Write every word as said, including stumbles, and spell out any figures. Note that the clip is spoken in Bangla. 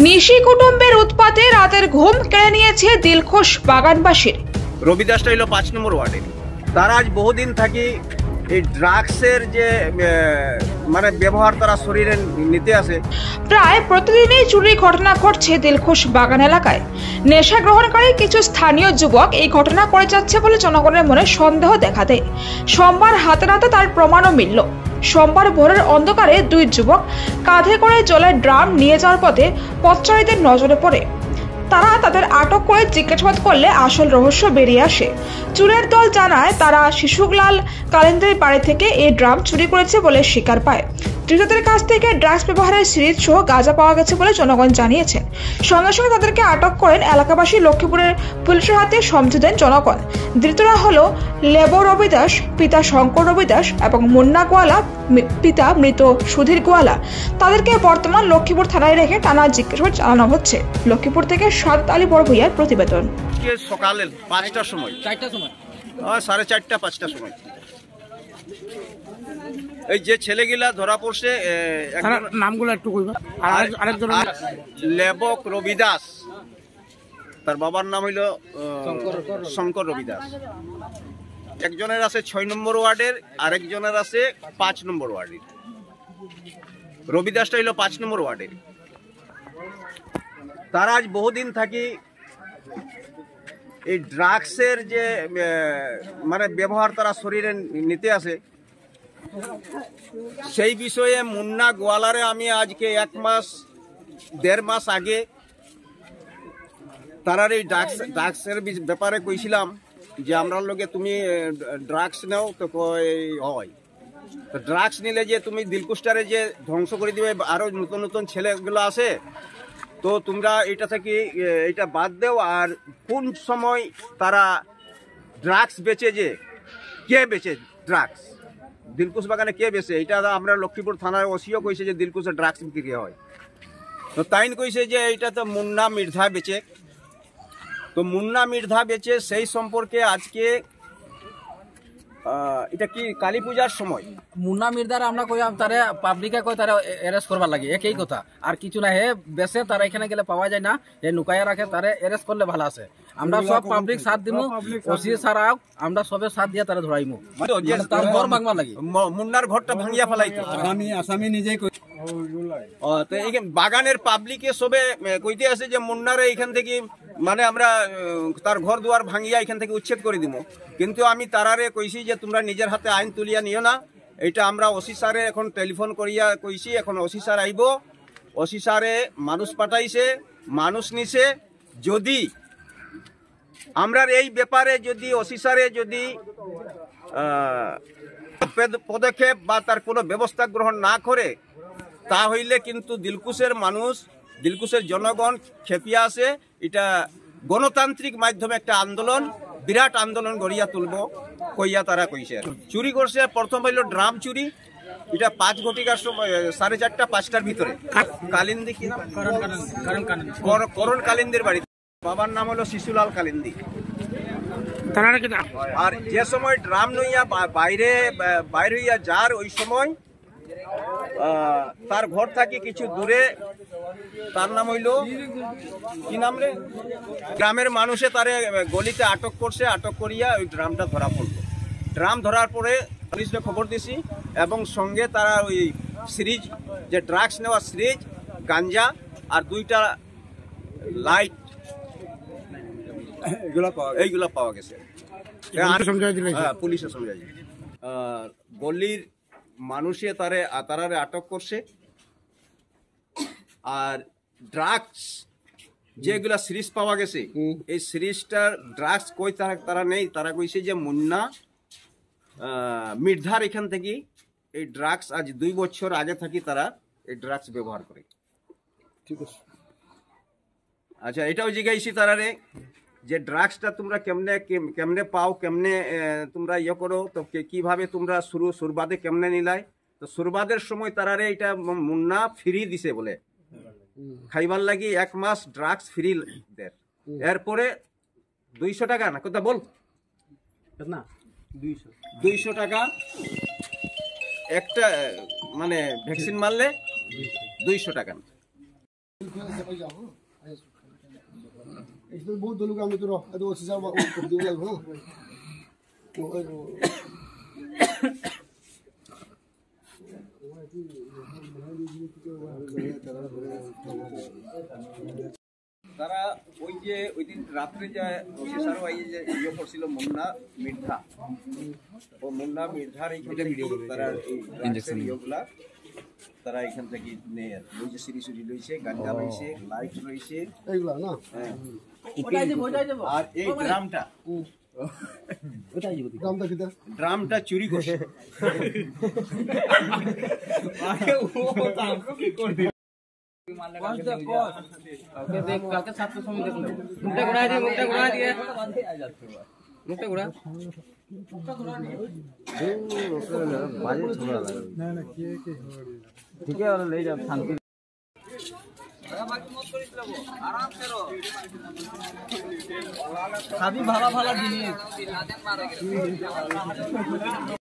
নিশি কুটুম্বের উৎপাতে রাতের ঘুম কেড়ে নিয়েছে দিলখুশ বাগানবাসীর। রবিদাসটা হইল পাঁচ নম্বর ওয়ার্ডে। তারা আজ বহুদিন থাকি এই ড্রাগসের যে মানে ব্যবহার তারা শরীরে নিতে আসে। প্রায় প্রতিদিনই চুরির ঘটনা ঘটছে দিলখুশ বাগান এলাকায়। নেশা গ্রহণকারী কিছু স্থানীয় যুবক এই ঘটনা করে যাচ্ছে বলে জনগণের মনে সন্দেহ দেখা দেয়। সোমবার হাতে নাতে তার প্রমাণও মিলল। সোমবার ভোরের অন্ধকারে দুই যুবক কাঁধে করে জলের ড্রাম নিয়ে যাওয়ার পথে পথচারীদের নজরে পড়ে। তারা তাদের আটক করে জিজ্ঞাসাবাদ করলে আসল রহস্য বেরিয়ে আসে। চুরের দল জানায় তারা শিশুলাল কালিন্দির বাড়ি থেকে এই ড্রাম চুরি করেছে বলে স্বীকার পায়। ধৃতদের কাছ থেকে ড্রাগস ব্যবহারের সিরিজ সহ গাঁজা পাওয়া গেছে বলে জনগণ জানিয়েছেন। সঙ্গে সঙ্গে তাদেরকে আটক করেন এলাকাবাসী। লক্ষ্মীপুরের পুলিশের হাতে সমঝে দেন জনগণ। ধৃতরা হলো লেবো রবিদাস, পিতা শঙ্কর রবিদাস এবং মুন্না গোয়ালা, পিতা মৃত সুধীর গোয়ালা। তাদেরকে বর্তমান লক্ষ্মীপুর থানায় রেখে টানা জিজ্ঞাসাবাদ চালানো হচ্ছে। লক্ষ্মীপুর থেকে সাদ আলী বড়ভূঁইয়ার প্রতিবেদন। সকালে পাঁচটার সময় চারটার সময় সাড়ে চারটা পাঁচটার সময় এই যে ছেলেগুলা ধরা পড়ছে, নামগুলো একটু কইবা। আরেকজন লেবক রবিদাস, তার বাবার নাম হইল শঙ্কর রবিদাস। একজনের আছে ছয় নম্বর ওয়ার্ডের, আরেকজনের আছে পাঁচ নম্বর ওয়ার্ডের। রবিদাসটা হইল পাঁচ নম্বর ওয়ার্ডের। তারা আজ বহুদিন থাকি এই ড্রাগসের যে মানে ব্যবহার তারা শরীরে নিতে আসে, সেই বিষয়ে মুন্না গোয়ালারে আমি আজকে এক মাস দেড় মাস আগে তারার এই ড্রাগস ড্রাগসের ব্যাপারে কইছিলাম যে আমরা লোকে তুমি ড্রাগস নাও তো হয়, তো ড্রাগস নিলে যে তুমি দিলকুশটারে যে ধ্বংস করে দিবে, আরো নতুন নতুন ছেলেগুলো আছে, তো তোমরা এটা থেকে এটা বাদ দেও। আর কোন সময় তারা ড্রাগস বেচে, যে কে বেচে ড্রাগস, দিলকুশ বাগানে কে বেচে, এটা আমরা লক্ষ্মীপুর থানার ওসিও কইছে যে দিলকুশে ড্রাগস বিক্রি হয়। তো তাইন কইছে যে এটা তো মুন্না মির্ধা বেচে। তো মুন্না মির্ধা বেচে সেই সম্পর্কে আজকে এটা কি কালী পূজার সময় মুন্না মির্ধার আমরা কইলাম তারে পাবলিকে কই তারে অ্যারেস্ট করবার লাগে, একই কথা আর কিছু না। হে বেসে তারা এখানে গেলে পাওয়া যায় না, হে নুকায়া রাখে, তারে অ্যারেস্ট করলে ভালো আছে। আমরা সব পাবলিক সাথ দিমু, ওসি ছাড়াও আমরা সবে সাথ দিয়া তারে ধরাইমু। তার ঘর ভাঙবার লাগে, মুন্নার ঘরটা ভাঙিয়া ফেলাইতো আমি আসামি নিজেই কই। ও তো এই বাগানের পাবলিকে সবে কইতে আছে যে মুন্নারে এখান থেকে মানে আমরা তার ঘর দুয়ার ভাঙিয়া এখান থেকে উচ্ছেদ করে দিব। কিন্তু আমি তারারে কইছি যে তোমরা নিজের হাতে আইন তুলিয়া নিও না, এটা আমরা ওসি স্যারে এখন টেলিফোন করিয়া কইছি। এখন ওসি স্যার আইব, ওসি স্যারে মানুষ পাঠাইছে, মানুষ নিছে। যদি আমরা এই ব্যাপারে যদি ওসি স্যারে যদি পদক্ষেপ বা তার কোনো ব্যবস্থা গ্রহণ না করে, তা হইলে কিন্তু দিলকুশের মানুষ, দিলকুশের জনগণ খেপিয়া আছে। এটা গণতান্ত্রিক মাধ্যমে একটা আন্দোলন, বিরাট আন্দোলন গড়িয়া তুলব কইয়া তারা কইছে। চুরি করছে, প্রথম হইল ড্রাম চুরি, এটা পাঁচ ঘটিকার সময় সাড়ে চারটা পাঁচটার ভিতরে কালিন্দি, কি নাম, করণ কালিন্দির বাড়ি। বাবার নাম হলো শিশুলাল কালিন্দি। আর যে সময় ড্রাম নইয়া বাইরে বাইরে হইয়া যার, ওই সময় তার ঘর থাকি কিছু দূরে, তার নাম হইল কি নাম রে, গ্রামের মানুষে তারে গলিতে আটক করছে। আটক করিয়া ওই ড্রামটা ধরা পড়লো। ড্রাম ধরার পরে পুলিশকে খবর দিছি এবং সঙ্গে তারা ওই সিরিজ, যে ড্রাগস নেওয়া সিরিজ, গাঞ্জা আর দুইটা লাইট, এইগুলা পাওয়া গেছে। পুলিশে সমঝাই গলির মানুষে তারে তারারে আটক করছে। আর ড্রাগস যেগুলা সিরিজ পাওয়া গেছে, এই সিরিজটার ড্রাগস কই তারা তারা নেই, তারা কইছে যে মুন্না মির্ধার এখান থেকে এই ড্রাগস আজ দুই বছর আগে থাকি তারা এই ড্রাগস ব্যবহার করে। ঠিক আছে, আচ্ছা এটাও জিজ্ঞাসি তারারে যে ড্রাগসটা তোমরা কেমনে কেমনে পাও, কেমনে তোমরা ইয়ে করো, তো কিভাবে তোমরা শুরু সুরবাদে কেমনে নিলাই। তো সুরবাদের সময় তারারে এটা মুন্না ফ্রি দিছে বলে, খাইবার লাগি এক মাস ড্রাগস ফ্রি দেয়। এরপরে দুইশো টাকা না কথা বল না, দুইশো দুইশো টাকা একটা মানে ভ্যাকসিন মারলে দুইশো টাকা। इसमें बहुत लोग आने तो रहो तो उसी साल वो कर दिया लगो তারা ওই যে ওই দিন রাত্রে যে প্রফেসর ওই যে ইয়ে করছিল মুন্না মির্ধা ও মুন্না মির্ধার এইখান থেকে তারা এই ইনজেকশন ইয়েগুলা তারা এখান থেকে নেয় ওই যে সিরি সুরি লইছে গাঞ্জা লইছে লাইট লইছে এইগুলা না হ্যাঁ ওটাই দিব ওটাই দিব আর এই ড্রামটা ওটাই দিব দামটা কিটা ড্রামটা চুরি করছে আরে ও দাম কি করে ওকে দেখ কালকে ছাত্র সমিতি দেখলো মুখটা ঘোরা দিয়ে মুখটা ঘোরা দিয়ে মুখটা ঘোরা ঠিক আছে ले जा শান্তি খাবি ভালো ভালো জিনিস